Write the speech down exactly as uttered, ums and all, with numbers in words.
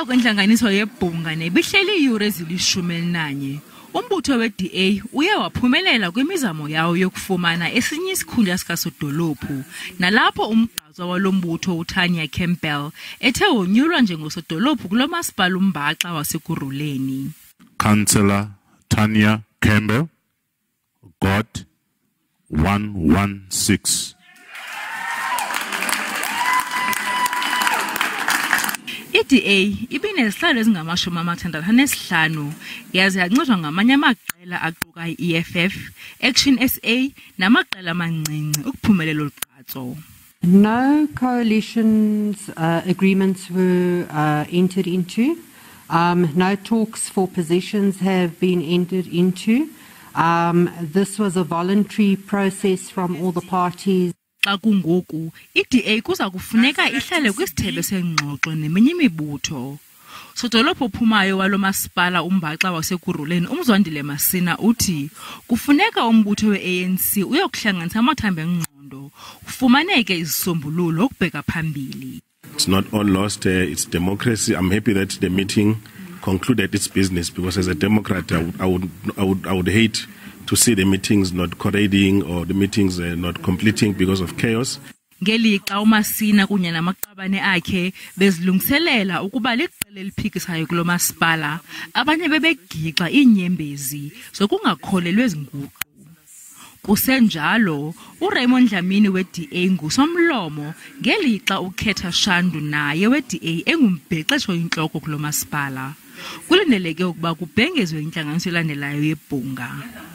Emva kwentlanganiso yebhunga nebihleli iyure ezilishumi elinanye, umbutho we-D A uye waphumelela kwimizamo yawo yokufumana esinye isikhundla sikaSodolophu, nalapho umgqatswa walo mbutho uTania Campbell ethe wonyulwa njengosodolophu kulo masipala umbhaxa waseKurhuleni. Councillor Tania Campbell got one one six. I-D A ibinezihlalo ezingamashumi amathandathu anesihlanu yaze yancedwa ngamanye amaqela aquka i-E F F, Action S A namaqela amancinci ukuphumelela ugqatso. No coalitions uh, agreements were uh, entered into. Um, no talks for positions have been entered into. Um, this was a voluntary process from all the parties. Xa kungoku, i-D A kuza kufuneka ihlale kwisithebe sengxoxo neminye imibutho. Sodolophu ophumayo walo masipala umbhaxa waseKurhuleni uMzwandile Masina uthi kufuneka umbutho we-A N C uyokuhlanganisa amathambo engqondo ufumaneke izisombululo ukubheka phambili. It's not all lost, uh, it's democracy. I'm happy that the meeting concluded its business, because as a Democrat, I would, I would, I would, I would hate to see the meetings not correcting or the meetings uh, not completing because of chaos. Ngelixa uMasina kunye namaqabane akhe bezilungiselela ukuba liqela eliphikisayo kulo masipala, abanye bebegixa iinyembezi zokungakholelwa ezinguqu. Kusenjalo, uRaymond Dlamini we-D A ngusomlomo ngelixa uKhetha Shandu naye we-D A engumbhexesho intloko kulo masipala. Kulindeleke ukuba kubhengezwe intlanganiso elandelayo yebhunga.